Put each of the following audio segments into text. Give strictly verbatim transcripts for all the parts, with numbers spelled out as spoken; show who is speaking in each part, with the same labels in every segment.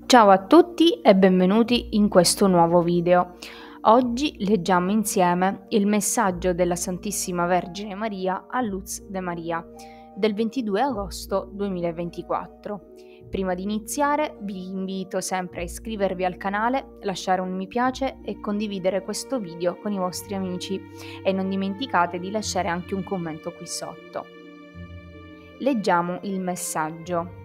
Speaker 1: Ciao a tutti e benvenuti in questo nuovo video. Oggi leggiamo insieme il messaggio della Santissima Vergine Maria a Luz de Maria del ventidue agosto duemilaventiquattro. Prima di iniziare vi invito sempre a iscrivervi al canale, lasciare un mi piace e condividere questo video con i vostri amici e non dimenticate di lasciare anche un commento qui sotto. Leggiamo il messaggio.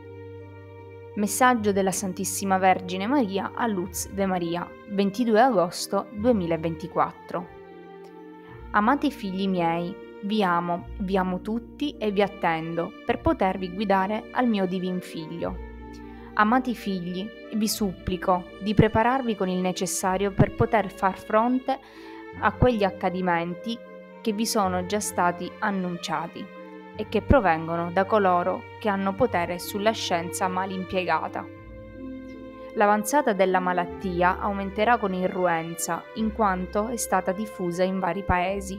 Speaker 1: Messaggio della Santissima Vergine Maria a Luz de Maria, ventidue agosto duemilaventiquattro. Amati figli miei, vi amo, vi amo tutti e vi attendo per potervi guidare al mio divin Figlio. Amati figli, vi supplico di prepararvi con il necessario per poter far fronte a quegli accadimenti che vi sono già stati annunciati e che provengono da coloro che hanno potere sulla scienza mal impiegata. L'avanzata della malattia aumenterà con irruenza, in quanto è stata diffusa in vari paesi.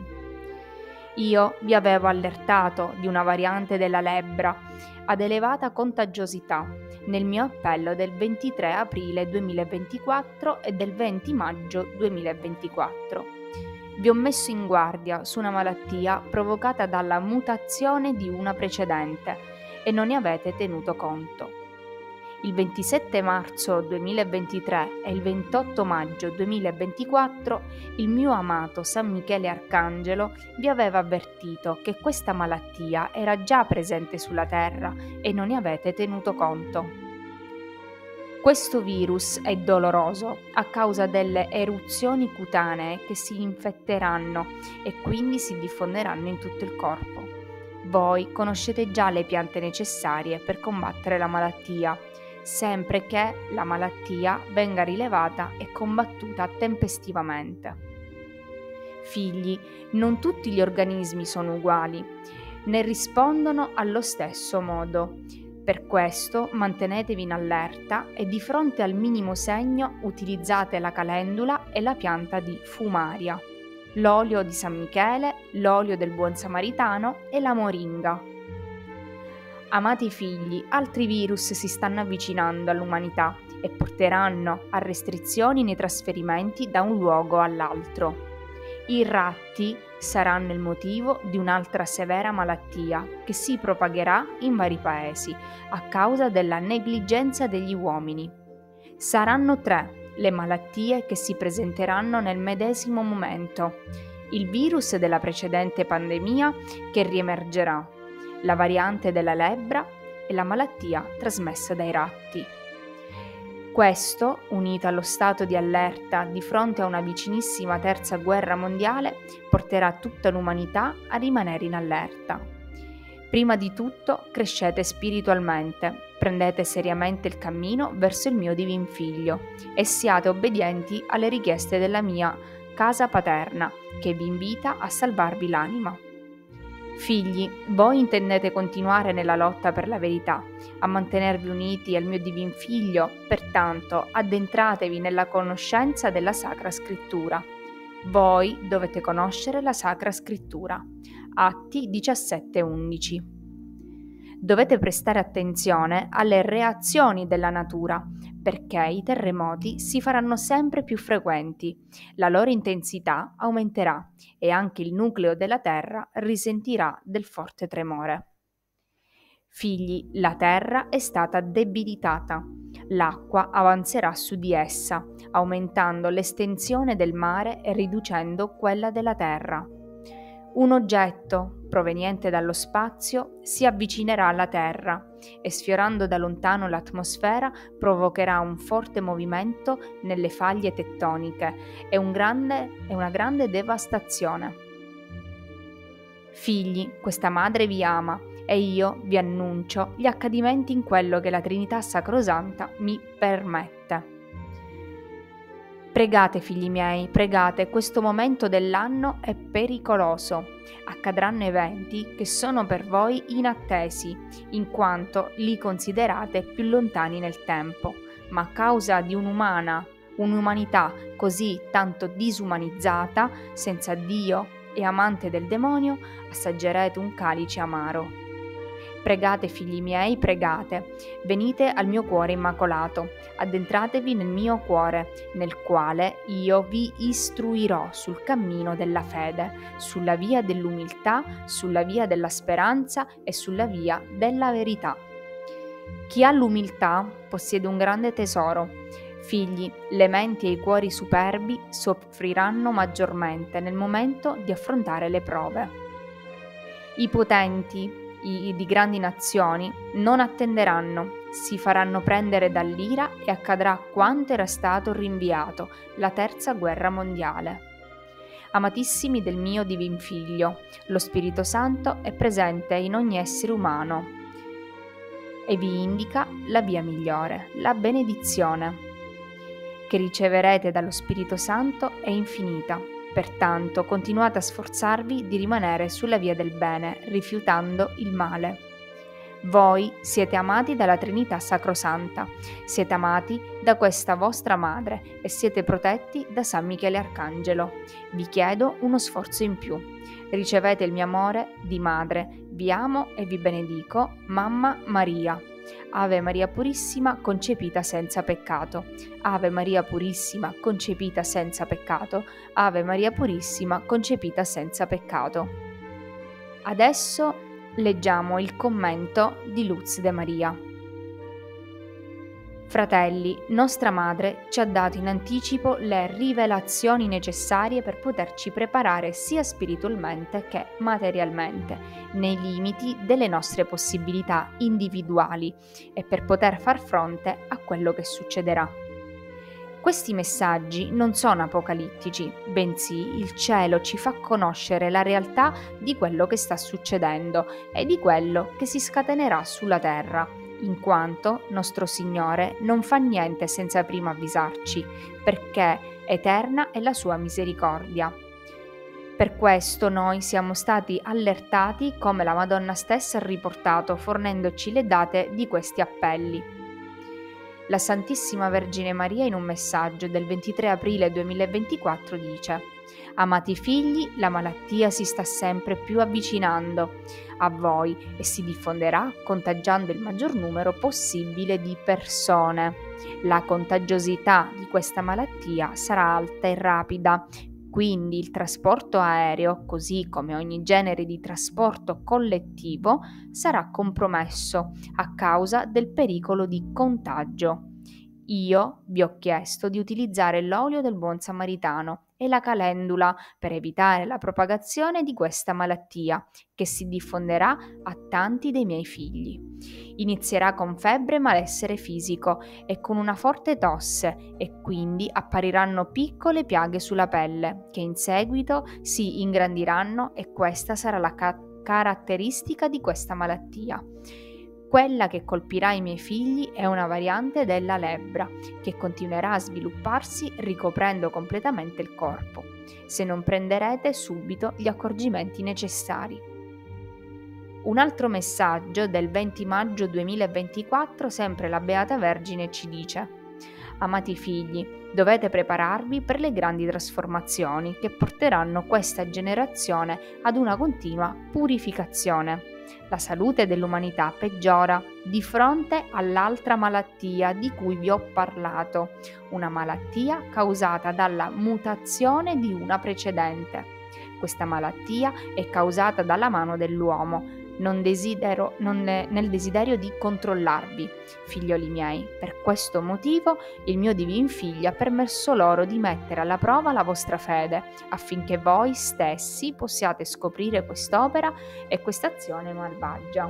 Speaker 1: Io vi avevo allertato di una variante della lebbra ad elevata contagiosità nel mio appello del ventitré aprile duemilaventiquattro e del venti maggio duemilaventiquattro. Vi ho messo in guardia su una malattia provocata dalla mutazione di una precedente e non ne avete tenuto conto. Il ventisette marzo duemilaventitré e il ventotto maggio duemilaventiquattro il mio amato San Michele Arcangelo vi aveva avvertito che questa malattia era già presente sulla Terra e non ne avete tenuto conto. Questo virus è doloroso a causa delle eruzioni cutanee che si infetteranno e quindi si diffonderanno in tutto il corpo. Voi conoscete già le piante necessarie per combattere la malattia, sempre che la malattia venga rilevata e combattuta tempestivamente. Figli, non tutti gli organismi sono uguali, né rispondono allo stesso modo. Per questo mantenetevi in allerta e di fronte al minimo segno utilizzate la calendula e la pianta di fumaria, l'olio di San Michele, l'olio del Buon Samaritano e la moringa. Amati figli, altri virus si stanno avvicinando all'umanità e porteranno a restrizioni nei trasferimenti da un luogo all'altro. I ratti saranno il motivo di un'altra severa malattia che si propagherà in vari paesi a causa della negligenza degli uomini. Saranno tre le malattie che si presenteranno nel medesimo momento: il virus della precedente pandemia che riemergerà, la variante della lebbra e la malattia trasmessa dai ratti. Questo, unito allo stato di allerta di fronte a una vicinissima terza guerra mondiale, porterà tutta l'umanità a rimanere in allerta. Prima di tutto, crescete spiritualmente, prendete seriamente il cammino verso il mio divin Figlio e siate obbedienti alle richieste della mia casa paterna, che vi invita a salvarvi l'anima. Figli, voi intendete continuare nella lotta per la verità, a mantenervi uniti al mio divin Figlio, pertanto addentratevi nella conoscenza della Sacra Scrittura. Voi dovete conoscere la Sacra Scrittura. Atti diciassette undici. Dovete prestare attenzione alle reazioni della natura, perché i terremoti si faranno sempre più frequenti, la loro intensità aumenterà e anche il nucleo della Terra risentirà del forte tremore. Figli, la Terra è stata debilitata, l'acqua avanzerà su di essa, aumentando l'estensione del mare e riducendo quella della Terra. Un oggetto, proveniente dallo spazio, si avvicinerà alla Terra e sfiorando da lontano l'atmosfera provocherà un forte movimento nelle faglie tettoniche e, un grande, e una grande devastazione. Figli, questa madre vi ama e io vi annuncio gli accadimenti in quello che la Trinità Sacrosanta mi permette. Pregate, figli miei, pregate, questo momento dell'anno è pericoloso. Accadranno eventi che sono per voi inattesi, in quanto li considerate più lontani nel tempo, ma a causa di un'umana, un'umanità così tanto disumanizzata, senza Dio e amante del demonio, assaggerete un calice amaro. Pregate, figli miei, pregate. Venite al mio cuore immacolato, addentratevi nel mio cuore, nel quale io vi istruirò sul cammino della fede, sulla via dell'umiltà, sulla via della speranza e sulla via della verità. Chi ha l'umiltà possiede un grande tesoro. Figli, le menti e i cuori superbi soffriranno maggiormente nel momento di affrontare le prove. I potenti i di grandi nazioni non attenderanno, si faranno prendere dall'ira e accadrà quanto era stato rinviato, la terza guerra mondiale. Amatissimi del mio divin Figlio, lo Spirito Santo è presente in ogni essere umano e vi indica la via migliore, la benedizione che riceverete dallo Spirito Santo è infinita. Pertanto continuate a sforzarvi di rimanere sulla via del bene, rifiutando il male. Voi siete amati dalla Trinità Sacrosanta, siete amati da questa vostra Madre e siete protetti da San Michele Arcangelo. Vi chiedo uno sforzo in più. Ricevete il mio amore di Madre. Vi amo e vi benedico, Mamma Maria. Ave Maria Purissima, concepita senza peccato. Ave Maria Purissima, concepita senza peccato. Ave Maria Purissima, concepita senza peccato. Adesso leggiamo il commento di Luz de Maria. Fratelli, nostra Madre ci ha dato in anticipo le rivelazioni necessarie per poterci preparare sia spiritualmente che materialmente, nei limiti delle nostre possibilità individuali e per poter far fronte a quello che succederà. Questi messaggi non sono apocalittici, bensì il cielo ci fa conoscere la realtà di quello che sta succedendo e di quello che si scatenerà sulla terra, in quanto nostro Signore non fa niente senza prima avvisarci, perché eterna è la sua misericordia. Per questo noi siamo stati allertati come la Madonna stessa ha riportato, fornendoci le date di questi appelli. La Santissima Vergine Maria in un messaggio del ventitré aprile duemilaventiquattro dice: Amati figli, la malattia si sta sempre più avvicinando a voi e si diffonderà contagiando il maggior numero possibile di persone. La contagiosità di questa malattia sarà alta e rapida, quindi il trasporto aereo, così come ogni genere di trasporto collettivo, sarà compromesso a causa del pericolo di contagio. Io vi ho chiesto di utilizzare l'olio del buon samaritano e la calendula per evitare la propagazione di questa malattia che si diffonderà a tanti dei miei figli. Inizierà con febbre e malessere fisico e con una forte tosse e quindi appariranno piccole piaghe sulla pelle che in seguito si ingrandiranno e questa sarà la ca- caratteristica di questa malattia. Quella che colpirà i miei figli è una variante della lebbra, che continuerà a svilupparsi ricoprendo completamente il corpo, se non prenderete subito gli accorgimenti necessari. Un altro messaggio del venti maggio duemilaventiquattro, sempre la Beata Vergine ci dice: Amati figli, dovete prepararvi per le grandi trasformazioni che porteranno questa generazione ad una continua purificazione. La salute dell'umanità peggiora di fronte all'altra malattia di cui vi ho parlato, una malattia causata dalla mutazione di una precedente. Questa malattia è causata dalla mano dell'uomo, non desidero, non ne, nel desiderio di controllarvi, figlioli miei. Per questo motivo il mio divin Figlio ha permesso loro di mettere alla prova la vostra fede, affinché voi stessi possiate scoprire quest'opera e quest'azione malvagia.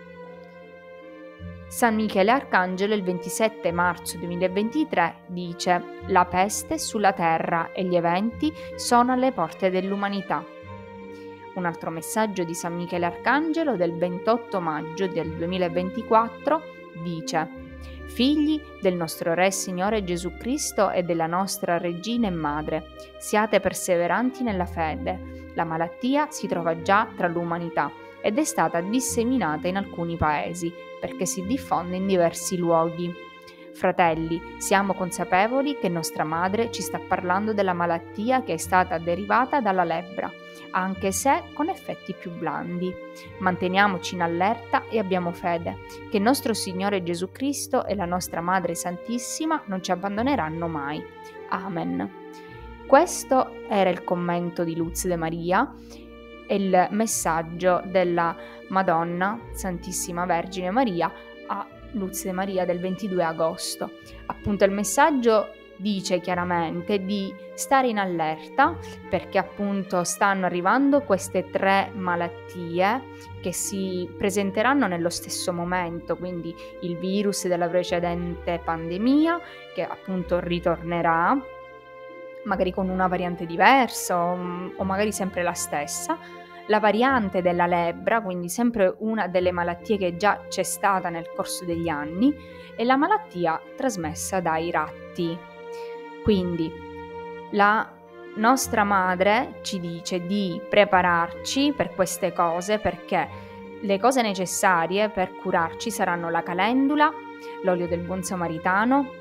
Speaker 1: San Michele Arcangelo il ventisette marzo duemilaventitré dice: La peste sulla terra e gli eventi sono alle porte dell'umanità. Un altro messaggio di San Michele Arcangelo del ventotto maggio del duemilaventiquattro dice: Figli del nostro Re Signore Gesù Cristo e della nostra Regina e Madre, siate perseveranti nella fede. La malattia si trova già tra l'umanità ed è stata disseminata in alcuni paesi perché si diffonde in diversi luoghi. Fratelli, siamo consapevoli che nostra madre ci sta parlando della malattia che è stata derivata dalla lebbra, anche se con effetti più blandi. Manteniamoci in allerta e abbiamo fede che nostro Signore Gesù Cristo e la nostra Madre Santissima non ci abbandoneranno mai. Amen. Questo era il commento di Luz de Maria e il messaggio della Madonna Santissima Vergine Maria a Luz de Maria del ventidue agosto. Appunto il messaggio dice chiaramente di stare in allerta perché appunto stanno arrivando queste tre malattie che si presenteranno nello stesso momento, quindi il virus della precedente pandemia che appunto ritornerà magari con una variante diversa o, o magari sempre la stessa, la variante della lebbra, quindi sempre una delle malattie che già c'è stata nel corso degli anni, e la malattia trasmessa dai ratti. Quindi la nostra madre ci dice di prepararci per queste cose perché le cose necessarie per curarci saranno la calendula, l'olio del buon samaritano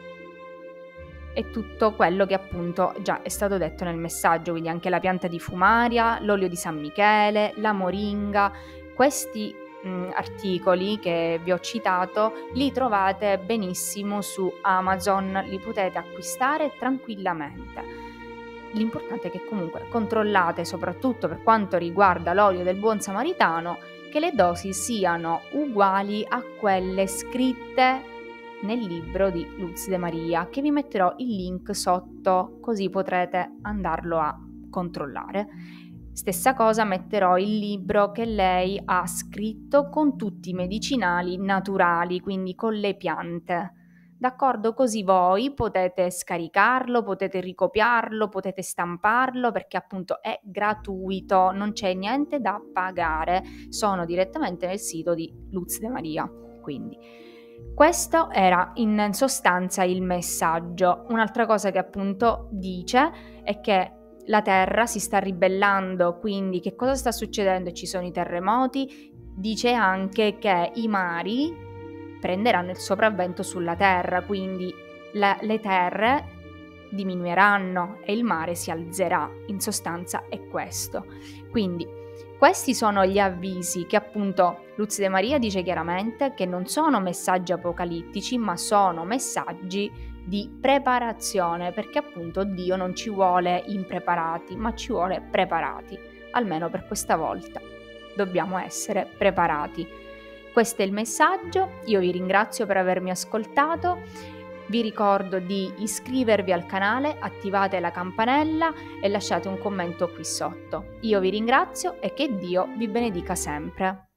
Speaker 1: e tutto quello che appunto già è stato detto nel messaggio, quindi anche la pianta di fumaria, l'olio di San Michele, la moringa. Questi mh, articoli che vi ho citato li trovate benissimo su Amazon, li potete acquistare tranquillamente. L'importante è che comunque controllate, soprattutto per quanto riguarda l'olio del buon samaritano, che le dosi siano uguali a quelle scritte nel libro di Luz de Maria, che vi metterò il link sotto così potrete andarlo a controllare. Stessa cosa, metterò il libro che lei ha scritto con tutti i medicinali naturali, quindi con le piante. D'accordo? Così voi potete scaricarlo, potete ricopiarlo, potete stamparlo perché appunto è gratuito, non c'è niente da pagare, sono direttamente nel sito di Luz de Maria. Quindi questo era in sostanza il messaggio. Un'altra cosa che appunto dice è che la Terra si sta ribellando, quindi che cosa sta succedendo? Ci sono i terremoti, dice anche che i mari prenderanno il sopravvento sulla Terra, quindi la, le terre diminuiranno e il mare si alzerà. In sostanza è questo. Quindi questi sono gli avvisi che appunto Luz de Maria dice chiaramente che non sono messaggi apocalittici, ma sono messaggi di preparazione, perché appunto Dio non ci vuole impreparati, ma ci vuole preparati, almeno per questa volta. Dobbiamo essere preparati. Questo è il messaggio, io vi ringrazio per avermi ascoltato. Vi ricordo di iscrivervi al canale, attivate la campanella e lasciate un commento qui sotto. Io vi ringrazio e che Dio vi benedica sempre.